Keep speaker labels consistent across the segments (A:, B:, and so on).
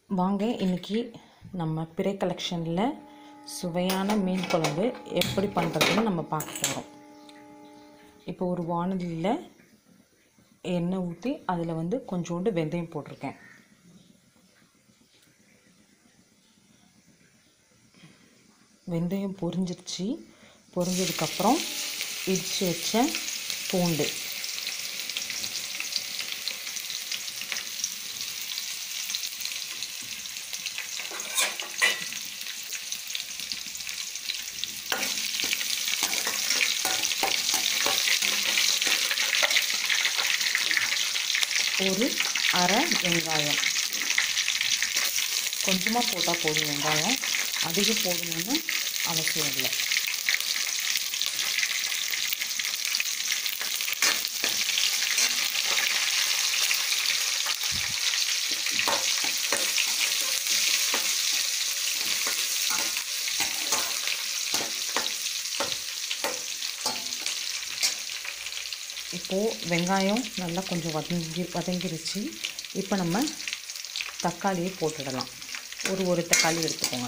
A: வாங்க இன்றைக்கி நம்ம பிறை கலெக்ஷனில் சுவையான மீன் குழம்பு எப்படி பண்ணுறதுன்னு நம்ம பார்க்க போகிறோம். இப்போ ஒரு வாணலியில் எண்ணெய் ஊற்றி அதில் கொஞ்சோண்டு வெந்தயம் போட்டிருக்கேன். வெந்தயம் பொரிஞ்சிருச்சு. பொரிஞ்சதுக்கப்புறம் இடித்து வச்ச பூண்டு, ஒரு அரை வெங்காயம், கொஞ்சமாக போட்டால் போதும். வெங்காயம் அதிகம் போடணும்னு அவசியம் இல்லை. இப்போது வெங்காயம் நல்லா கொஞ்சம் வதங்கிருச்சு. இப்போ நம்ம தக்காளியை போட்டுடலாம். ஒரு தக்காளி எடுத்துக்கோங்க.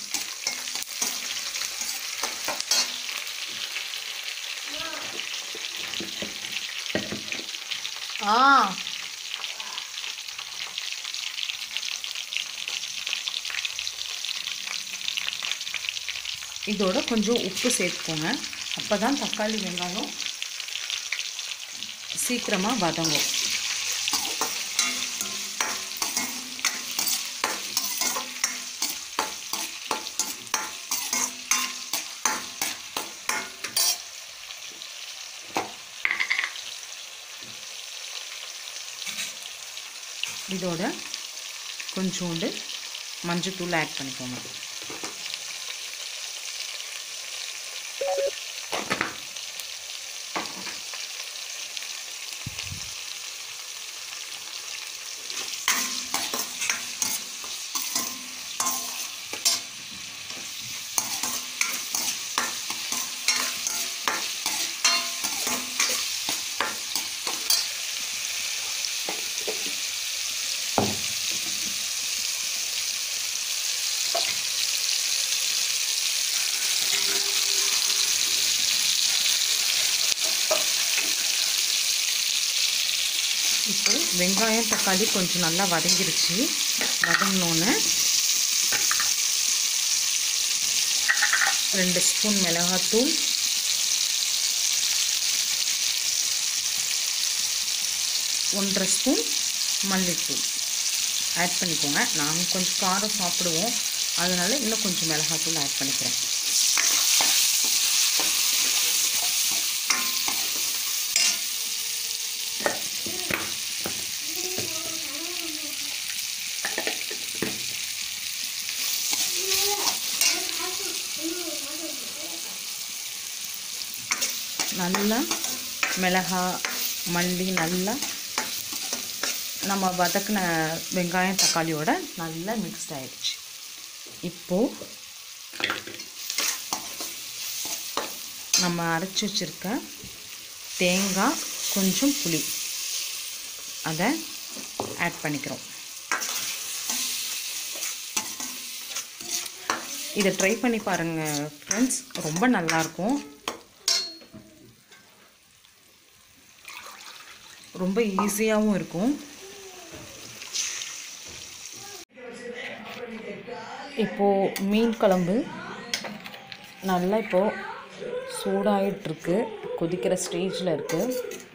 A: இதோட கொஞ்சம் உப்பு சேர்த்துக்கோங்க. அப்போ தான் தக்காளி வெங்காயம் சீக்கிரமாக வதங்கும். இதோட கொஞ்சோண்டு மஞ்சத்தூள் ஆட் பண்ணிக்கோங்க. இப்போ வெங்காயம் தக்காளி கொஞ்சம் நல்லா வதங்கிருச்சு. வதங்கினோன்னு 2 ஸ்பூன் மிளகாத்தூள், 1.5 ஸ்பூன் மல்லித்தூள் ஆட் பண்ணிக்கோங்க. நாங்கள் கொஞ்சம் காரம் சாப்பிடுவோம், அதனால் இன்னும் கொஞ்சம் மிளகாத்தூள் ஆட் பண்ணிக்கிறேன். நல்லா மிளகாய் மல்லி நல்லா நம்ம வதக்கின வெங்காயம் தக்காளியோட நல்லா மிக்ஸ்ட் ஆகிடுச்சு. இப்போது நம்ம அரைச்சி வச்சுருக்க தேங்காய் கொஞ்சம் புளி அதை ஆட் பண்ணிக்கிறோம். இதை ட்ரை பண்ணி பாருங்கள் ஃப்ரெண்ட்ஸ், ரொம்ப நல்லாயிருக்கும். ரொம்ப ஈஸியாகவும் இருக்கும். இப்போது மீன் குழம்பு நல்லா இப்போது சூடாகிட்டுருக்கு, கொதிக்கிற ஸ்டேஜில் இருக்குது.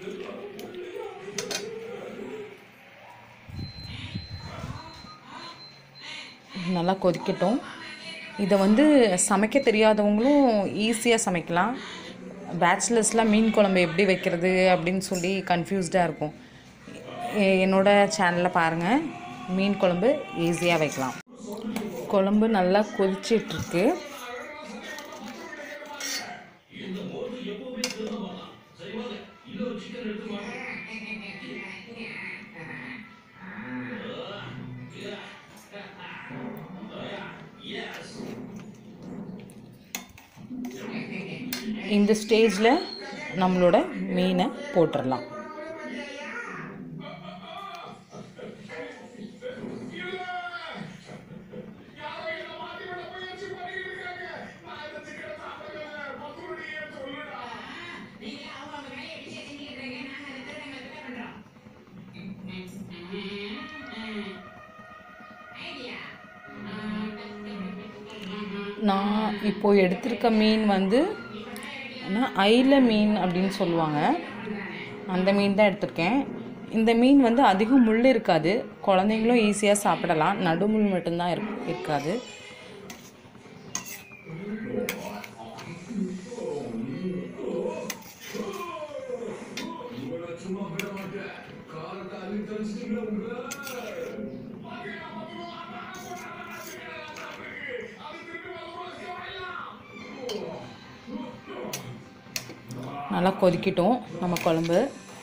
A: நல்லா கொதிக்கட்டும். இதை சமைக்க தெரியாதவங்களும் ஈஸியாக சமைக்கலாம். பேச்சுலர்ஸ்லாம் மீன் குழம்பு எப்படி வைக்கிறது அப்படின்னு சொல்லி கன்ஃபியூஸ்டாக இருக்கும். என்னோடய சேனலில் பாருங்கள், மீன் குழம்பு ஈஸியாக வைக்கலாம். குழம்பு நல்லா கொதிச்சிட்ருக்கு. இந்த ஸ்டேஜில் நம்மளோட மீனை போட்டுடலாம். நான் இப்போது எடுத்திருக்க மீன் வந்து ஐல மீன் அப்படின்னு சொல்லுவாங்க. அந்த மீன் தான் எடுத்திருக்கேன். இந்த மீன் வந்து அதிகம் முள் இருக்காது, குழந்தைங்களும் ஈஸியாக சாப்பிடலாம். நடுமுள் மட்டும்தான் இருக்காது. நல்லா கொதிக்கிட்டோம் நம்ம குழம்பு.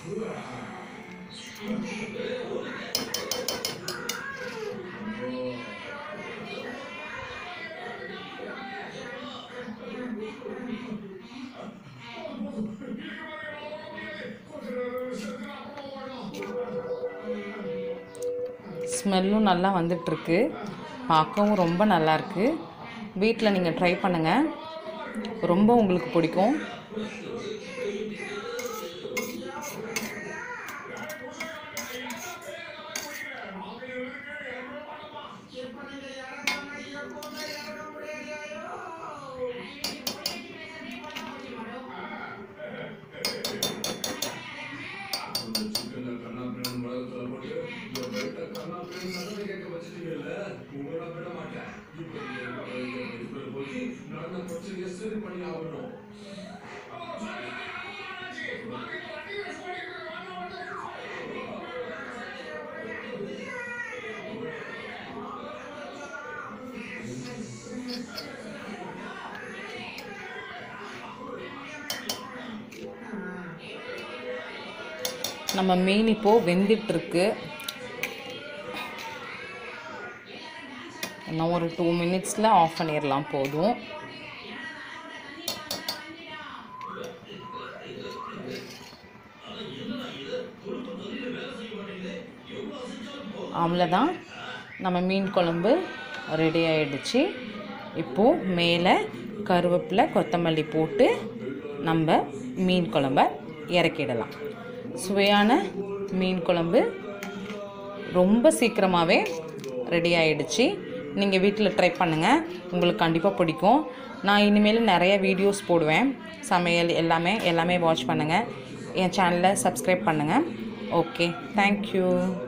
A: ஸ்மெல்லும் நல்லா வந்துட்டுருக்கு, பார்க்கவும் ரொம்ப நல்லாயிருக்கு. வீட்டில் நீங்கள் ட்ரை பண்ணுங்கள், ரொம்ப உங்களுக்கு பிடிக்கும். நம்ம மீன் இப்போது வெந்துட்டுருக்கு. இன்னும் ஒரு 2 மினிட்ஸில் ஆஃப் பண்ணிடலாம், போதும். அவ்வளோதான், நம்ம மீன் குழம்பு ரெடி ஆகிடுச்சு. இப்போது மேலே கருவேப்பிலை கொத்தமல்லி போட்டு நம்ம மீன் குழம்ப இறக்கிடலாம். சுவையான மீன் குழம்பு ரொம்ப சீக்கிரமாகவே ரெடி ஆகிடுச்சு. நீங்கள் வீட்டில் ட்ரை பண்ணுங்கள், உங்களுக்கு கண்டிப்பாக பிடிக்கும். நான் இனிமேல் நிறைய வீடியோஸ் போடுவேன், சமையல் எல்லாமே வாட்ச் பண்ணுங்கள். என் சேனலை சப்ஸ்கிரைப் பண்ணுங்கள். Okay, thank you.